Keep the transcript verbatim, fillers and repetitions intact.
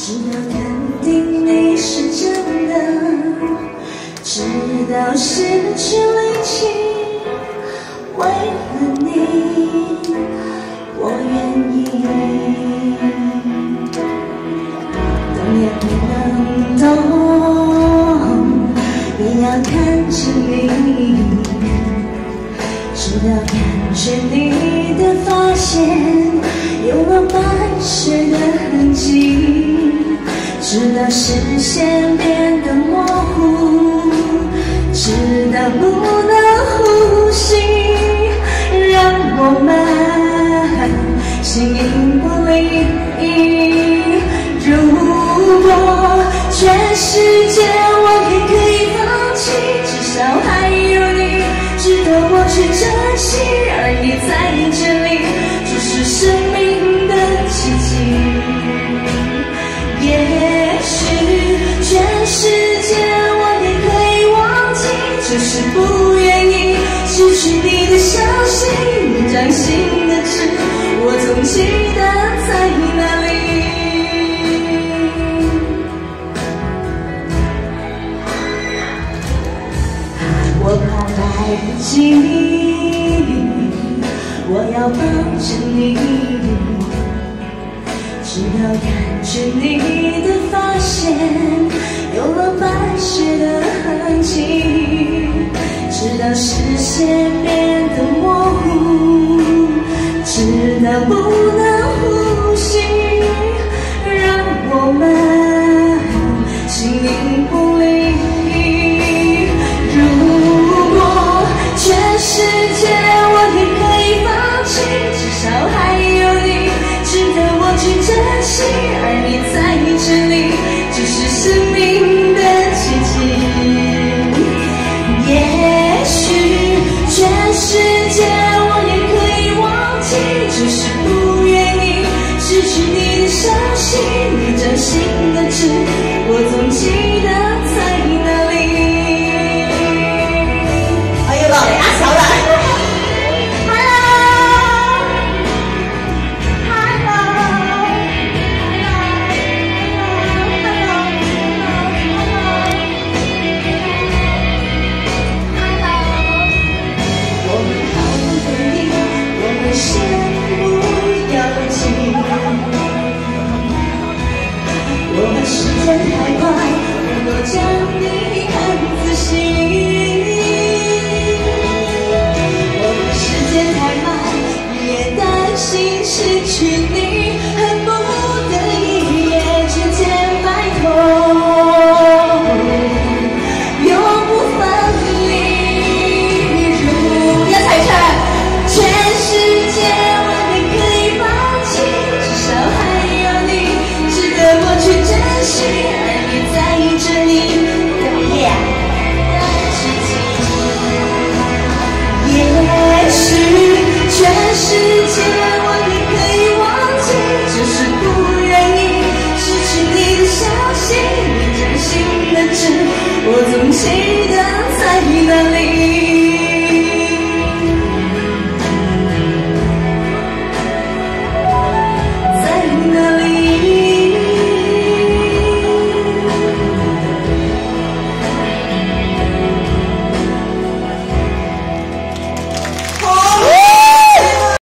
直到肯定你是真的，直到失去力气，为了你，我愿意。懂也不能懂，也要看着你，直到看见你的发现有了白雪的痕迹，直到视线变得模糊，直到不能呼吸，让我们形影不离。如果全世界我也可以放弃，至少还有你值得我去珍惜，而你在这里就是生命的奇迹。也许全世界我也可以忘记，只是不愿意失去你的消息，你掌心的痣我总记得在哪里。我怕来不及，我要抱着你，直到看见你的发现有了白雪的痕迹，直到视线变得模糊，直到不能呼吸，让我们形影不离。全世界我也可以放弃，至少还有你值得我去珍惜，而你在这里就是生命的奇迹。也许全世界我也可以忘记，只是不愿意失去你的消息，你掌心的痣我总记得在哪里。 老阿乔来我们好不容易，我们先不要急，我们时间太快，我多将你看仔细。心失去你，恨不得一夜之间白头，永不分离。如要踩踩，全世界我也可以放弃，至少还有你值得我去珍惜，而你在这里的奇迹。也许全世界。